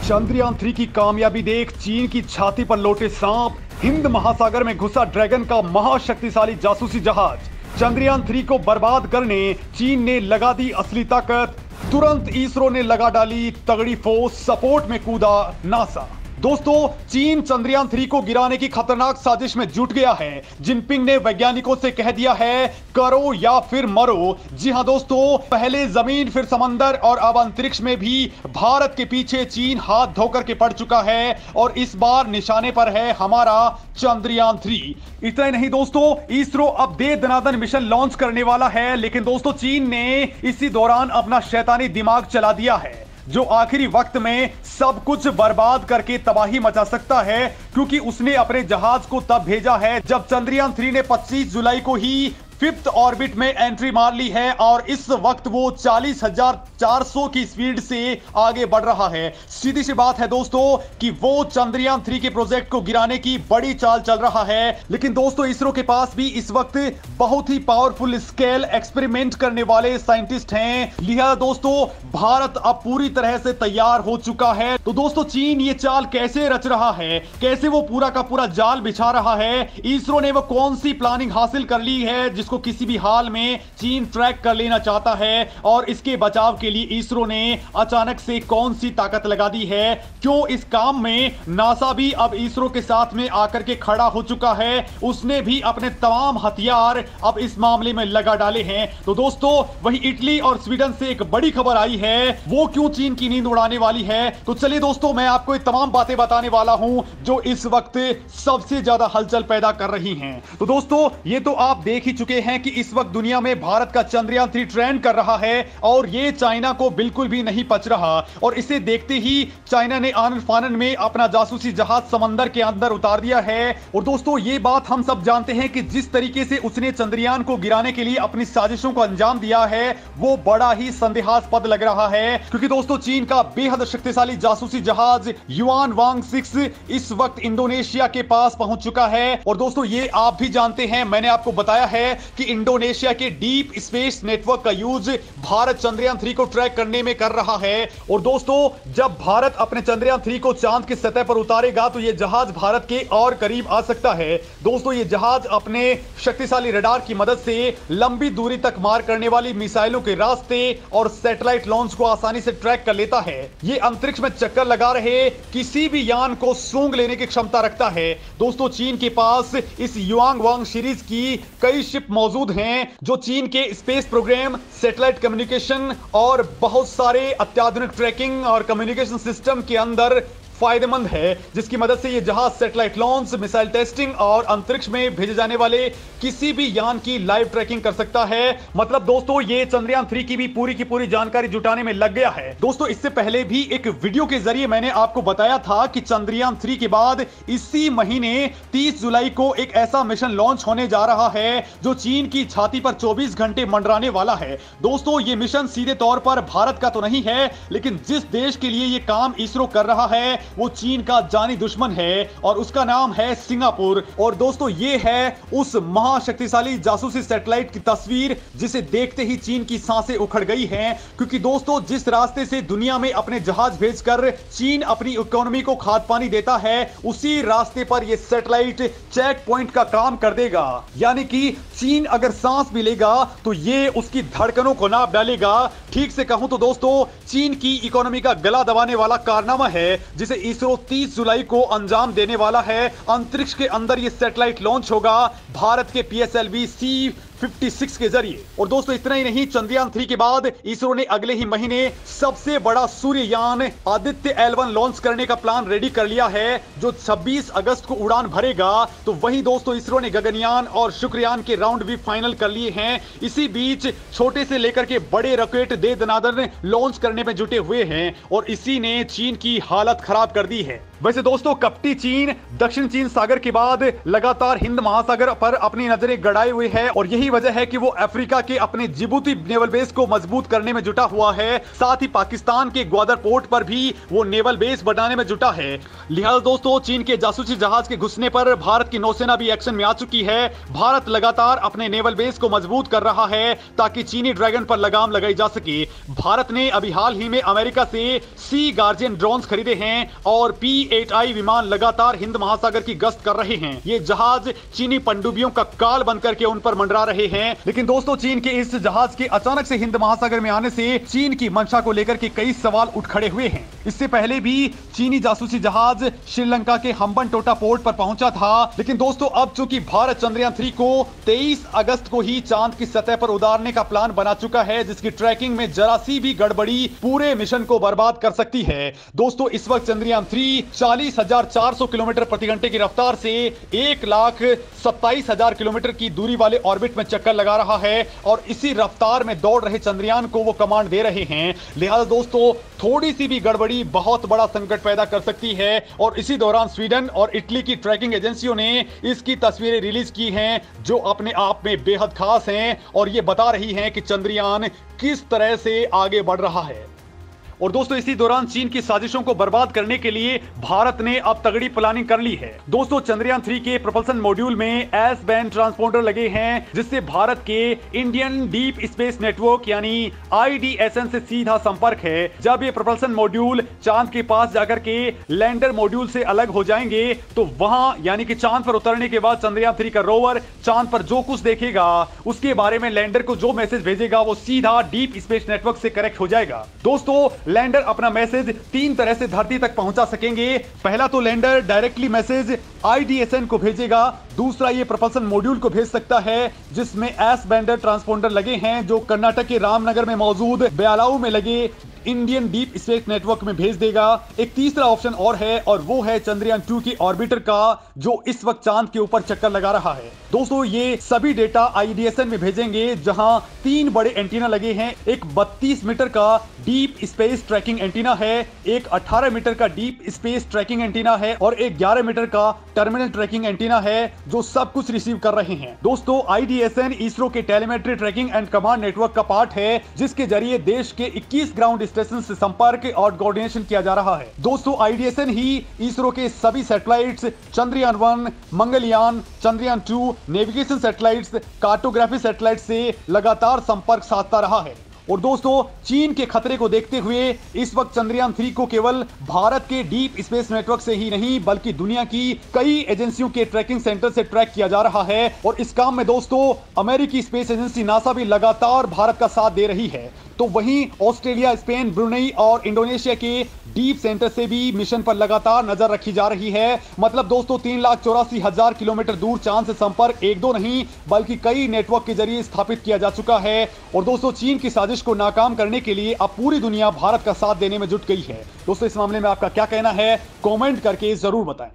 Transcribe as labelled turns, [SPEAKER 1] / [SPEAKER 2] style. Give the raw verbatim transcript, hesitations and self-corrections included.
[SPEAKER 1] Chandrayaan three की कामयाबी देख चीन की छाती पर लौटे सांप, हिंद महासागर में घुसा ड्रैगन का महाशक्तिशाली जासूसी जहाज। चंद्रयान थ्री को बर्बाद करने चीन ने लगा दी असली ताकत, तुरंत इसरो ने लगा डाली तगड़ी फोर्स, सपोर्ट में कूदा नासा। दोस्तों, चीन चंद्रयान थ्री को गिराने की खतरनाक साजिश में जुट गया है। जिनपिंग ने वैज्ञानिकों से कह दिया है, करो या फिर मरो। जी हां दोस्तों, पहले जमीन फिर समंदर और अब अंतरिक्ष में भी भारत के पीछे चीन हाथ धोकर के पड़ चुका है और इस बार निशाने पर है हमारा चंद्रयान थ्री। इतना ही नहीं दोस्तों, इसरो अब दे दनादन मिशन लॉन्च करने वाला है, लेकिन दोस्तों चीन ने इसी दौरान अपना शैतानी दिमाग चला दिया है जो आखिरी वक्त में सब कुछ बर्बाद करके तबाही मचा सकता है, क्योंकि उसने अपने जहाज को तब भेजा है जब चंद्रयान थ्री ने पच्चीस जुलाई को ही फिफ्थ ऑर्बिट में एंट्री मार ली है और इस वक्त वो चालीस हजार चार सौ की स्पीड से आगे बढ़ रहा है। सीधी सी बात है दोस्तों कि वो चंद्रयान थ्री के प्रोजेक्ट को गिराने की बड़ी चाल चल रहा है। लेकिन दोस्तों, इसरो के पास भी इस वक्त बहुत ही पावरफुल स्केल एक्सपेरिमेंट करने वाले साइंटिस्ट हैं। लिहाजा दोस्तों, भारत अब पूरी तरह से तैयार हो चुका है। तो दोस्तों, चीन ये चाल कैसे रच रहा है, कैसे वो पूरा का पूरा जाल बिछा रहा है, इसरो ने वो कौन सी प्लानिंग हासिल कर ली है जिसको किसी भी हाल में चीन ट्रैक कर लेना चाहता है, और इसके बचाव के लिए इसरो ने अचानक से कौन सी ताकत लगा दी है, क्यों इस काम में नासा भी अब इसरो के साथ में आकर के खड़ा हो चुका है, उसने भी अपने तमाम हथियार अब इस मामले में लगा डाले हैं। तो दोस्तों, वही इटली और स्वीडन से एक बड़ी खबर आई है, वो क्यों चीन की नींद उड़ाने वाली है। तो चलिए दोस्तों, मैं आपको ये तमाम बातें बताने वाला हूं जो इस वक्त सबसे ज्यादा हलचल पैदा कर रही हैं। तो दोस्तों, ये तो आप देख ही चुके हैं कि इस वक्त दुनिया में भारत का चंद्रयान थ्री ट्रेंड कर रहा है और ये चाइना को बिल्कुल भी नहीं पच रहा, और इसे देखते ही चाइना ने आनन फानन में अपना जासूसी जहाज समंदर के अंदर उतार दिया है। और दोस्तों, ये बात हम सब जानते हैं कि जिस तरीके से उसने चंद्रयान को गिराने के लिए अपनी साजिशों को अंजाम दिया है वो बड़ा ही संदेहास्पद लग रहा है, क्योंकि दोस्तों चीन का बेहद शक्तिशाली जासूसी जहाज युआन वांग सिक्स इस वक्त इंडोनेशिया के पास पहुंच चुका है। और दोस्तों, ये आप भी जानते हैं, मैंने आपको बताया है कि इंडोनेशिया के डीप स्पेस नेटवर्क का यूज भारत चंद्रयान थ्री को ट्रैक करने में कर रहा है। और दोस्तों, जब भारत अपने चंद्रयान थ्री को चांद की सतह पर उतारेगा तो यह जहाज भारत के और करीब आ सकता है। दोस्तों, यह जहाज अपने शक्तिशाली रडार की मदद से लंबी दूरी तक मार करने वाली मिसाइलों के रास्ते और सैटेलाइट लॉन्च को आसानी से ट्रैक कर लेता है। यह अंतरिक्ष में चक्कर लगा रहे किसी भी यान को सूंघ लेने की क्षमता रखता है। दोस्तों, चीन के पास इस युआन वांग सीरीज की कई शिप मौजूद हैं जो चीन के स्पेस प्रोग्राम, सैटेलाइट कम्युनिकेशन और बहुत सारे अत्याधुनिक ट्रैकिंग और कम्युनिकेशन सिस्टम के अंदर फायदेमंद है, जिसकी मदद से यह जहाज सैटेलाइट लॉन्च, मिसाइल टेस्टिंग और अंतरिक्ष में भेजे जाने वाले किसी भी यान की लाइव ट्रैकिंग कर सकता है। मतलब दोस्तों, ये चंद्रयान थ्री की भी पूरी की पूरी जानकारी जुटाने में लग गया है। दोस्तों, इससे पहले भी एक वीडियो के जरिए मैंने आपको बताया था कि चंद्रयान थ्री के बाद इसी महीने तीस जुलाई को एक ऐसा मिशन लॉन्च होने जा रहा है जो चीन की छाती पर चौबीस घंटे मंडराने वाला है। दोस्तों, ये मिशन सीधे तौर पर भारत का तो नहीं है, लेकिन जिस देश के लिए यह काम इसरो कर रहा है वो चीन का जानी दुश्मन है और उसका नाम है सिंगापुर। और दोस्तों, ये है उस महाशक्तिशाली जासूसी सैटेलाइट की तस्वीर जिसे देखते ही चीन की सांसें उखड़ गई हैं, क्योंकि दोस्तों, जिस रास्ते से दुनिया में अपने जहाज भेजकर चीन अपनी इकोनॉमी को खाद पानी देता है, उसी रास्ते पर यह सैटेलाइट चेक पॉइंट का काम कर देगा। यानी कि चीन अगर सांस भी लेगा तो ये उसकी धड़कनों को नाप डालेगा। ठीक से कहूं तो दोस्तों, चीन की इकोनॉमी का गला दबाने वाला कारनामा है जिसे इसरो तीस जुलाई को अंजाम देने वाला है। अंतरिक्ष के अंदर यह सैटेलाइट लॉन्च होगा भारत के P S L V C छप्पन के जरिए। और दोस्तों, इतना ही नहीं, चंद्रयान थ्री के बाद इसरो ने अगले ही महीने सबसे बड़ा सूर्ययान आदित्य एल वन लॉन्च करने का प्लान रेडी कर लिया है जो छब्बीस अगस्त को उड़ान भरेगा। तो वही दोस्तों, इसरो ने गगनयान और शुक्रयान के राउंड भी फाइनल कर लिए हैं। इसी बीच छोटे से लेकर के बड़े रॉकेट दे दनादन लॉन्च करने में जुटे हुए हैं और इसी ने चीन की हालत खराब कर दी है। वैसे दोस्तों, कपटी चीन दक्षिण चीन सागर के बाद लगातार हिंद महासागर पर अपनी नजरें गड़ाए हुए है और यही वजह है कि वो अफ्रीका के अपने जिबूती नेवल बेस को मजबूत करने में जुटा हुआ है। साथ ही पाकिस्तान के ग्वादर पोर्ट पर भी वो नेवल बेस बनाने में जुटा है। लिहाजा दोस्तों, चीन के जासूसी जहाज के घुसने पर भारत की नौसेना भी एक्शन में आ चुकी है। भारत लगातार अपने नेवल बेस को मजबूत कर रहा है ताकि चीनी ड्रैगन पर लगाम लगाई जा सके। भारत ने अभी हाल ही में अमेरिका से सी गार्जियन ड्रोन्स खरीदे हैं और पी एट आई विमान लगातार हिंद महासागर की गश्त कर रहे हैं। ये जहाज चीनी पनडुब्बियों का काल बनकर के उन पर मंडरा रहे हैं। लेकिन दोस्तों, चीन के इस जहाज के अचानक से हिंद महासागर में आने से चीन की मंशा को लेकर के कई सवाल उठ खड़े हुए हैं। इससे पहले भी चीनी जासूसी जहाज श्रीलंका के हम्बनटोटा पोर्ट पर पहुंचा था। लेकिन दोस्तों, अब चूंकि भारत चंद्रयान थ्री को तेईस अगस्त को ही चांद की सतह पर उतारने का प्लान बना चुका है, जिसकी ट्रैकिंग में जरा सी भी गड़बड़ी पूरे मिशन को बर्बाद कर सकती है। दोस्तों, इस वक्त चंद्रयान थ्री चालीस हजार चार सौ किलोमीटर प्रति घंटे की रफ्तार से एक लाख सत्ताईस हजार किलोमीटर की दूरी वाले ऑर्बिट में चक्कर लगा रहा है और इसी रफ्तार में दौड़ रहे चंद्रयान को वो कमांड दे रहे हैं। लिहाजा दोस्तों, थोड़ी सी भी गड़बड़ी बहुत बड़ा संकट पैदा कर सकती है और इसी दौरान स्वीडन और इटली की ट्रैकिंग एजेंसियों ने इसकी तस्वीरें रिलीज की हैं, जो अपने आप में बेहद खास हैं और ये बता रही हैं कि चंद्रयान किस तरह से आगे बढ़ रहा है। और दोस्तों, इसी दौरान चीन की साजिशों को बर्बाद करने के लिए भारत ने अब तगड़ी प्लानिंग कर ली है। दोस्तों, चंद्रयान थ्री के प्रोपल्सन मॉड्यूल में एस बैंड ट्रांसपोंडर लगे हैं, जिससे भारत के इंडियन डीप स्पेस नेटवर्क यानी आई डी एस एन से सीधा संपर्क है। जब ये प्रोपल्सन मॉड्यूल चांद के पास जाकर के लैंडर मॉड्यूल से अलग हो जाएंगे तो वहां यानी कि चांद पर उतरने के बाद चंद्रयान थ्री का रोवर चांद पर जो कुछ देखेगा उसके बारे में लैंडर को जो मैसेज भेजेगा वो सीधा डीप स्पेस नेटवर्क से कनेक्ट हो जाएगा। दोस्तों, लैंडर अपना मैसेज तीन तरह से धरती तक पहुंचा सकेंगे। पहला तो lander directly message I D S N को भेजेगा। दूसरा, ये प्रोपल्सन मॉड्यूल को भेज सकता है जिसमें एस बैंड ट्रांसपोंडर लगे हैं, जो कर्नाटक के रामनगर में मौजूद बेलाऊ में लगे इंडियन डीप स्पेस नेटवर्क में भेज देगा। एक तीसरा ऑप्शन और है और वो है चंद्रयान टू की ऑर्बिटर का, जो इस वक्त चांद के ऊपर चक्कर लगा रहा है। दोस्तों, ये सभी data I D S N में भेजेंगे, जहां तीन बड़े एंटीना लगे हैं। एक बत्तीस मीटर का डीप स्पेस ट्रैकिंग एंटीना है, एक अठारह मीटर का डीप स्पेस ट्रैकिंग एंटीना है और एक ग्यारह मीटर का टर्मिनल ट्रैकिंग एंटीना है, जो सब कुछ रिसीव कर रहे हैं। दोस्तों, I D S N ISRO के telemetry tracking and command network का पार्ट है, जिसके जरिए देश के इक्कीस ग्राउंड स्टेशन से संपर्क और कोऑर्डिनेशन किया जा रहा है। दोस्तों, आई डी एस एन ही इसरो के सभी satellites Chandrayaan one, Mangalyaan, Chandrayaan two, navigation satellites, cartography satellite से लगातार संपर्क साधता रहा है। और दोस्तों, चीन के खतरे को देखते हुए इस वक्त चंद्रयान थ्री को केवल भारत के डीप स्पेस नेटवर्क से ही नहीं बल्कि दुनिया की कई एजेंसियों के ट्रैकिंग सेंटर से ट्रैक किया जा रहा है। और इस काम में दोस्तों, अमेरिकी स्पेस एजेंसी नासा भी लगातार भारत का साथ दे रही है। तो वहीं ऑस्ट्रेलिया, स्पेन, ब्रुनेई और इंडोनेशिया के डीप सेंटर से भी मिशन पर लगातार नजर रखी जा रही है। मतलब दोस्तों, तीन लाख चौरासी हजार किलोमीटर दूर चांद से संपर्क एक दो नहीं बल्कि कई नेटवर्क के जरिए स्थापित किया जा चुका है। और दोस्तों, चीन की साजिश को नाकाम करने के लिए अब पूरी दुनिया भारत का साथ देने में जुट गई है। दोस्तों, इस मामले में आपका क्या कहना है, कमेंट करके जरूर बताएं।